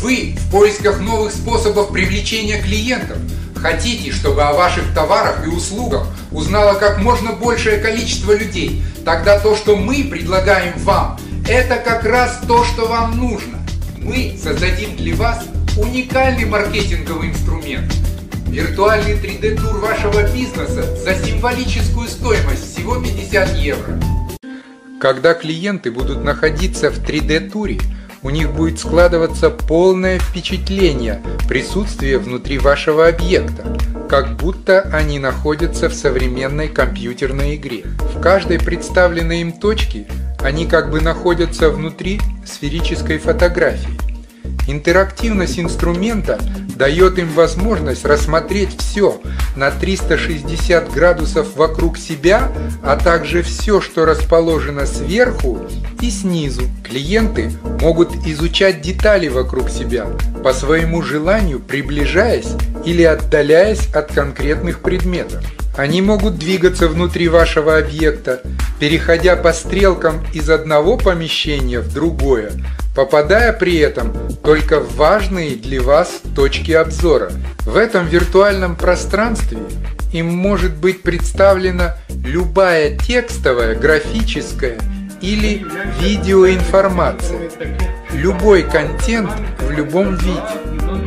Вы в поисках новых способов привлечения клиентов. Хотите, чтобы о ваших товарах и услугах узнало как можно большее количество людей. Тогда то, что мы предлагаем вам, это как раз то, что вам нужно. Мы создадим для вас уникальный маркетинговый инструмент. Виртуальный 3D-тур вашего бизнеса за символическую стоимость всего 50 евро. Когда клиенты будут находиться в 3D-туре, у них будет складываться полное впечатление присутствия внутри вашего объекта, как будто они находятся в современной компьютерной игре. В каждой представленной им точке они как бы находятся внутри сферической фотографии. Интерактивность инструмента дает им возможность рассмотреть все на 360 градусов вокруг себя, а также все, что расположено сверху и снизу. Клиенты могут изучать детали вокруг себя, по своему желанию приближаясь или отдаляясь от конкретных предметов. Они могут двигаться внутри вашего объекта, переходя по стрелкам из одного помещения в другое, попадая при этом только в важные для вас точки обзора. В этом виртуальном пространстве им может быть представлена любая текстовая, графическая или видеоинформация, любой контент в любом виде.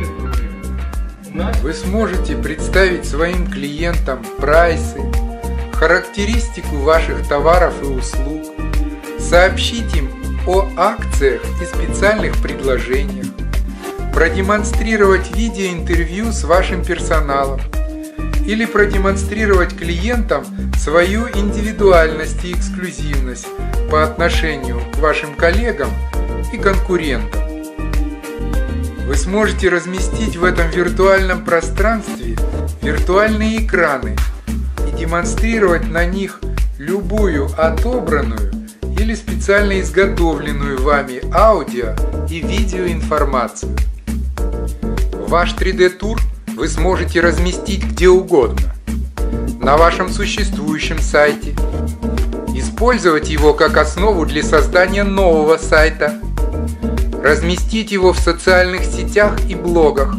Вы сможете представить своим клиентам прайсы, характеристику ваших товаров и услуг, сообщить им о акциях и специальных предложениях, продемонстрировать видеоинтервью с вашим персоналом или продемонстрировать клиентам свою индивидуальность и эксклюзивность по отношению к вашим коллегам и конкурентам. Вы сможете разместить в этом виртуальном пространстве виртуальные экраны и демонстрировать на них любую отобранную или специально изготовленную вами аудио и видеоинформацию. Ваш 3D-тур вы сможете разместить где угодно, на вашем существующем сайте, использовать его как основу для создания нового сайта, разместить его в социальных сетях и блогах,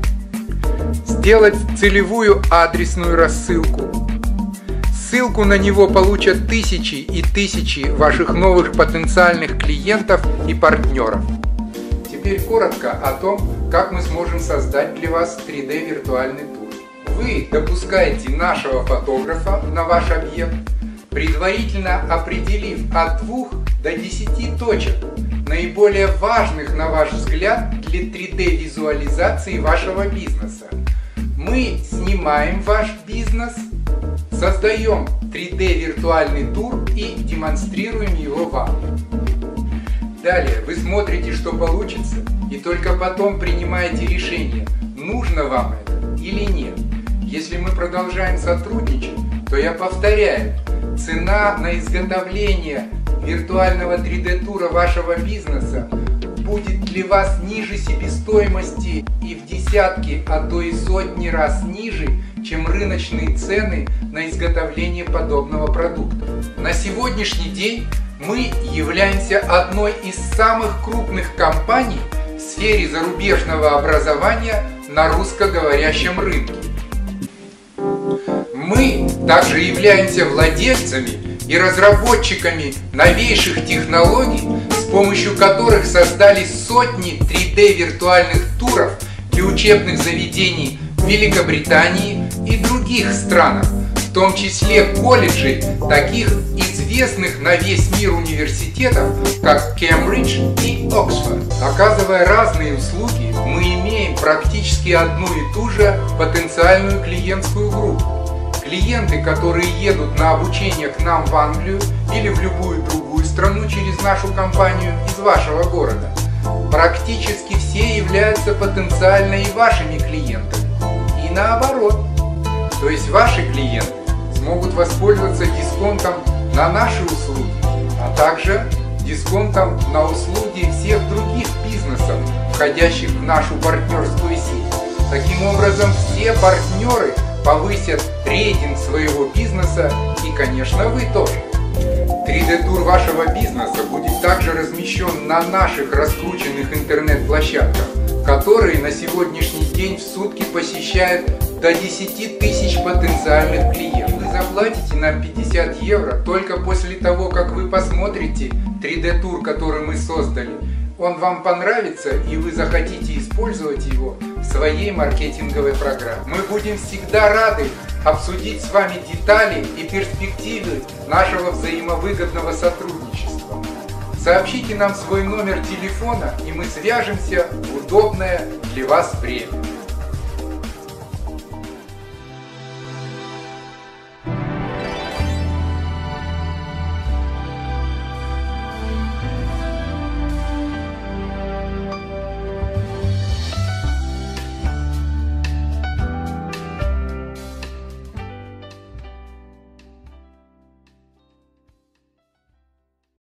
сделать целевую адресную рассылку. Ссылку на него получат тысячи и тысячи ваших новых потенциальных клиентов и партнеров. Теперь коротко о том, как мы сможем создать для вас 3D виртуальный тур. Вы допускаете нашего фотографа на ваш объект, предварительно определив от 2 до 10 точек, наиболее важных, на ваш взгляд, для 3D визуализации вашего бизнеса. Мы снимаем ваш бизнес, создаем 3D виртуальный тур и демонстрируем его вам. Далее вы смотрите, что получится, и только потом принимаете решение, нужно вам это или нет. Если мы продолжаем сотрудничать, то я повторяю, цена на изготовление виртуального 3D-тура вашего бизнеса будет для вас ниже себестоимости и в десятки, а то и сотни раз ниже, чем рыночные цены на изготовление подобного продукта. На сегодняшний день мы являемся одной из самых крупных компаний в сфере зарубежного образования на русскоговорящем рынке. Мы также являемся владельцами и разработчиками новейших технологий, с помощью которых создали сотни 3D виртуальных туров для учебных заведений в Великобритании и других странах, в том числе колледжей таких известных на весь мир университетов, как Кембридж и Оксфорд. Оказывая разные услуги, мы имеем практически одну и ту же потенциальную клиентскую группу. Клиенты, которые едут на обучение к нам в Англию или в любую другую страну через нашу компанию из вашего города, практически все являются потенциально и вашими клиентами. И наоборот. То есть ваши клиенты смогут воспользоваться дисконтом на наши услуги, а также дисконтом на услуги всех других бизнесов, входящих в нашу партнерскую сеть. Таким образом, все партнеры повысят рейтинг своего бизнеса и, конечно, вы тоже. 3D-тур вашего бизнеса будет также размещен на наших раскрученных интернет-площадках, которые на сегодняшний день в сутки посещают до 10 тысяч потенциальных клиентов. Вы заплатите нам 50 евро только после того, как вы посмотрите 3D-тур, который мы создали. Он вам понравится, и вы захотите использовать его в своей маркетинговой программе. Мы будем всегда рады обсудить с вами детали и перспективы нашего взаимовыгодного сотрудничества. Сообщите нам свой номер телефона, и мы свяжемся в удобное для вас время.